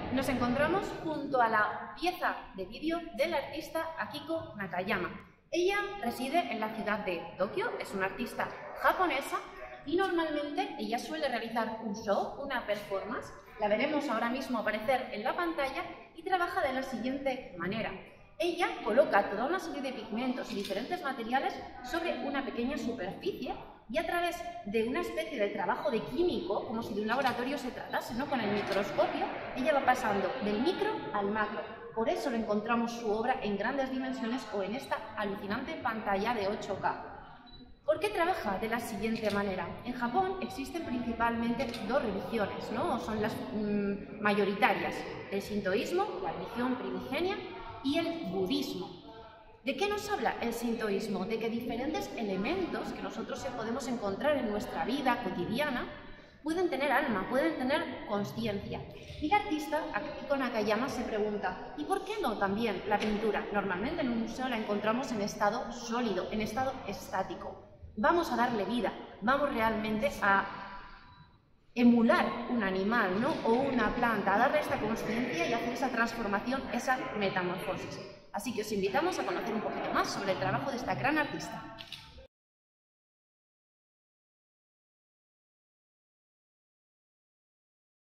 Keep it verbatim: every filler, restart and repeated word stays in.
Nos encontramos junto a la pieza de vídeo del artista Akiko Nakayama. Ella reside en la ciudad de Tokio, es una artista japonesa y normalmente ella suele realizar un show, una performance, la veremos ahora mismo aparecer en la pantalla y trabaja de la siguiente manera. Ella coloca toda una serie de pigmentos y diferentes materiales sobre una pequeña superficie y a través de una especie de trabajo de químico, como si de un laboratorio se tratase, ¿no? Con el microscopio, ella va pasando del micro al macro. Por eso le encontramos su obra en grandes dimensiones o en esta alucinante pantalla de ocho K. ¿Por qué trabaja de la siguiente manera? En Japón existen principalmente dos religiones, ¿no? Son las mmm, mayoritarias, el sintoísmo, la religión primigenia, y el budismo. ¿De qué nos habla el sintoísmo? De que diferentes elementos que nosotros podemos encontrar en nuestra vida cotidiana pueden tener alma, pueden tener consciencia. Y la artista Akiko Nakayama se pregunta, ¿y por qué no también la pintura? Normalmente en un museo la encontramos en estado sólido, en estado estático. Vamos a darle vida, vamos realmente a emular un animal, ¿no? O una planta, a darle esta consciencia y hacer esa transformación, esa metamorfosis. Así que os invitamos a conocer un poquito más sobre el trabajo de esta gran artista.